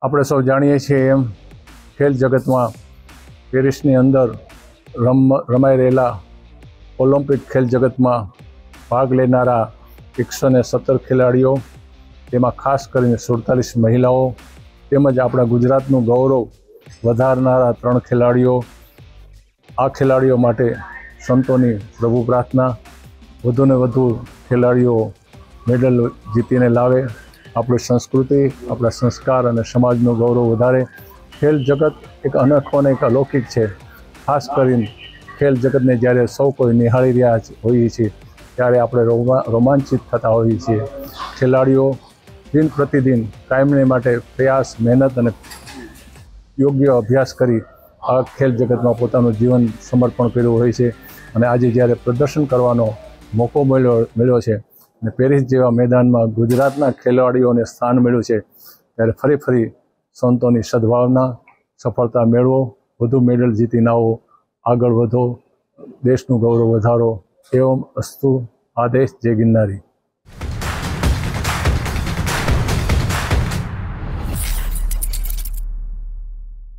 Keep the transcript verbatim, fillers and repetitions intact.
આપણે સૌ જાણીએ છીએ એમ ખેલ જગતમાં પેરિસની અંદર રમ રમાઈ રહેલા ઓલિમ્પિક ખેલ જગતમાં ભાગ લેનારા એકસો ને સત્તર ખેલાડીઓ, તેમાં ખાસ કરીને સુડતાલીસ મહિલાઓ તેમજ આપણા ગુજરાતનું ગૌરવ વધારનારા ત્રણ ખેલાડીઓ, આ ખેલાડીઓ માટે સંતોની પ્રભુ પ્રાર્થના, વધુને વધુ ખેલાડીઓ મેડલ જીતીને લાવે, આપણી સંસ્કૃતિ, આપણા સંસ્કાર અને સમાજનું ગૌરવ વધારે. ખેલ જગત એક અનોખો અને એક અલૌકિક છે. ખાસ કરીને ખેલ જગતને જ્યારે સૌ કોઈ નિહાળી રહ્યા હોઈએ છીએ ત્યારે આપણે રોમા રોમાંચિત થતા હોઈએ છીએ. ખેલાડીઓ દિન પ્રતિદિન કાયમને માટે પ્રયાસ, મહેનત અને યોગ્ય અભ્યાસ કરી આ ખેલ જગતમાં પોતાનું જીવન સમર્પણ કર્યું હોય છે. અને આજે જ્યારે પ્રદર્શન કરવાનો મોકો મળ્યો મળ્યો છે અને પેરિસ જેવા મેદાનમાં ગુજરાતના ખેલાડીઓને સ્થાન મળ્યું છે, ત્યારે ફરી ફરી સંતોની સદભાવના, સફળતા મેળવો, વધુ મેડલ જીતીને આવો, આગળ વધો, દેશનું ગૌરવ વધારો. એવમ અસ્તુ. આદેશ. જય ગિરનારી.